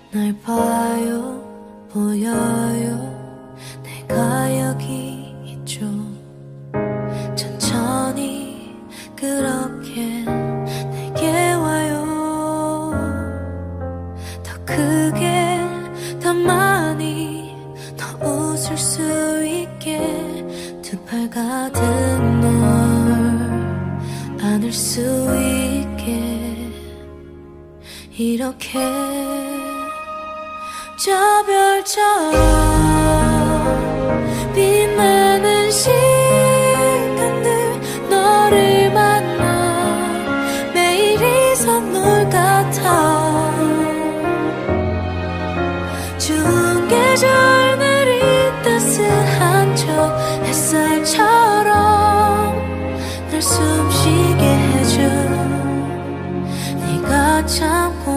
날 봐요, 보여요. 내가 여기 있죠. 천천히 그렇게 내게 와요. 더 크게, 더 많이, 더 웃을 수 있게 두 팔 가득 널 안을 수 있게 이렇게 저 별처럼 빛나는 시간들 너를 만나 매일이 선물 같아. 추운 계절들이 따스한 저 햇살처럼 날 숨쉬게 해줘. 네가 참고